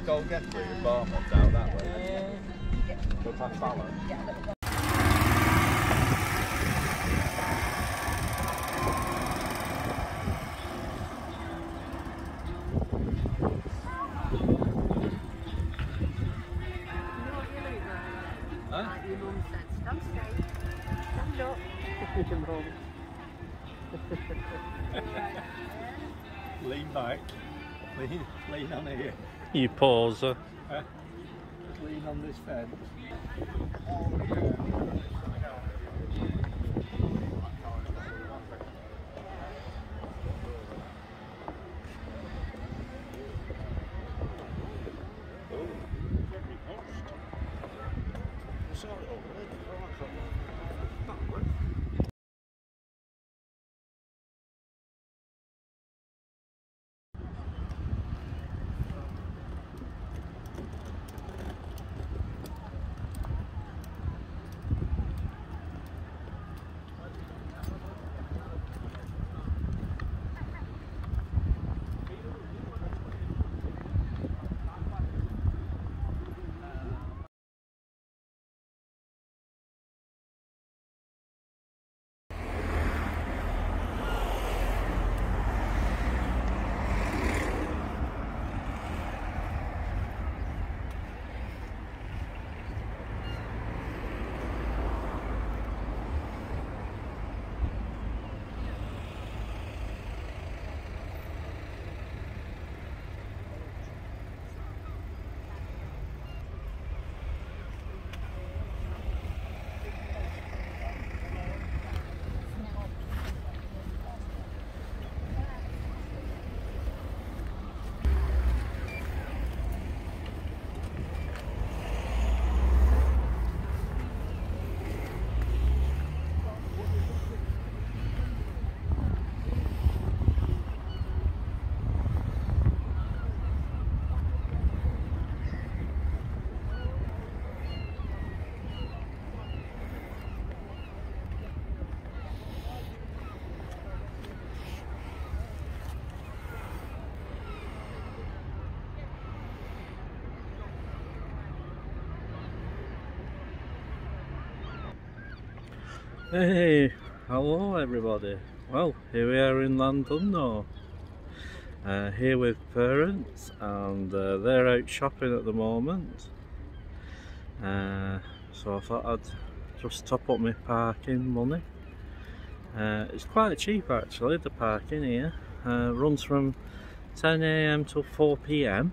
go get through the Barmouth out that way. Go past Fallon. Your mum said, stand straight, stand up. Your mum. Lean back, lean on here. You pauser. Just lean on this fence. Hey, hello everybody. Well, here we are in Llandudno, here with parents, and they're out shopping at the moment. So I thought I'd just top up my parking money. It's quite cheap actually, the parking here. Runs from 10 AM till 4 PM.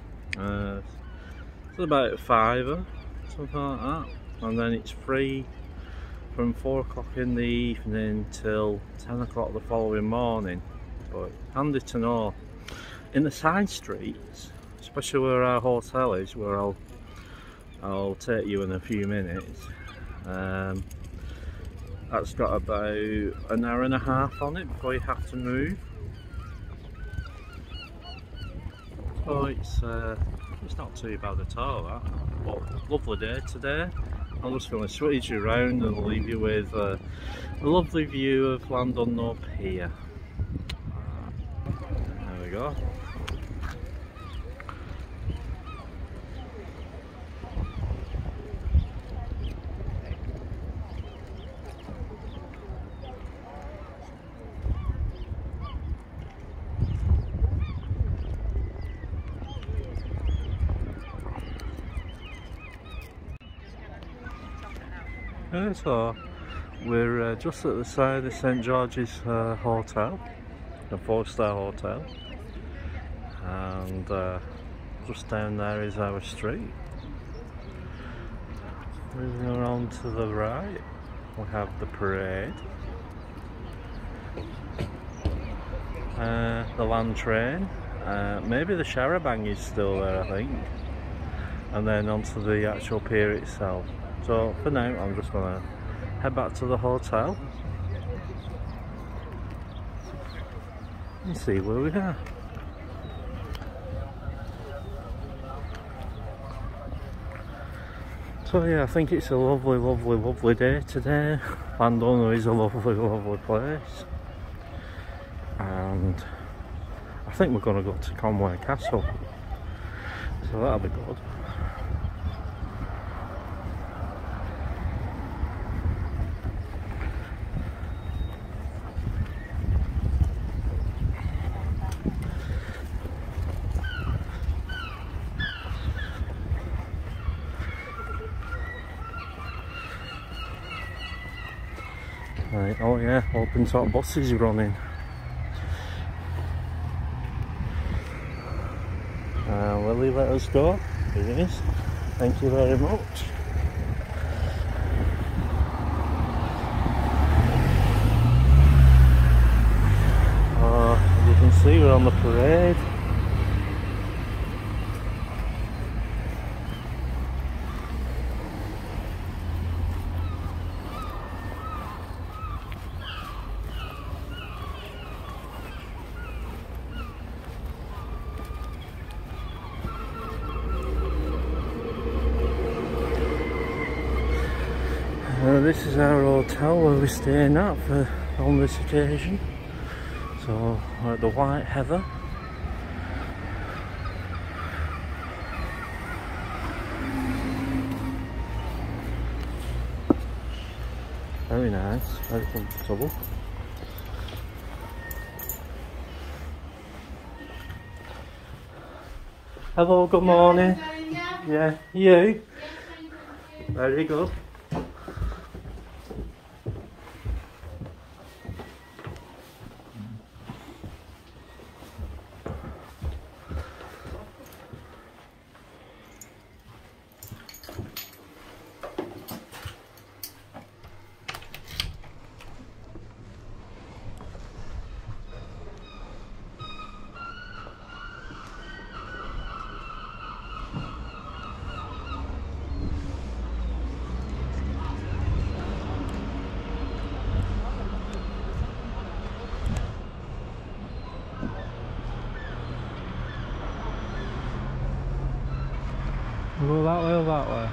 It's about a £5, something like that, and then it's free from 4 o'clock in the evening till 10 o'clock the following morning. But handy to know. In the side streets, especially where our hotel is, where I'll take you in a few minutes, that's got about an hour and a half on it before you have to move. So it's not too bad at all, that. But lovely day today. I'm just going to switch you around and leave you with a lovely view of Llandudno Pier. There we go. So we're just at the side of St George's Hotel, a 4-star hotel, and just down there is our street. Moving around to the right, we have the parade, the land train, maybe the charabanc is still there I think, and then onto the actual pier itself. So for now I'm just going to head back to the hotel and see where we are. So yeah, I think it's a lovely, lovely, lovely day today. Llandudno is a lovely, lovely place, and I think we're going to go to Conway Castle. So that'll be good. Right, oh yeah, open top buses running. Will he let us go? He is. Thank you very much. As you can see, we're on the parade. This is our hotel where we're staying at on this occasion. So we're at the White Heather. Very nice, very comfortable. Hello, good morning. Yeah, you? Very good. Go that way or that way?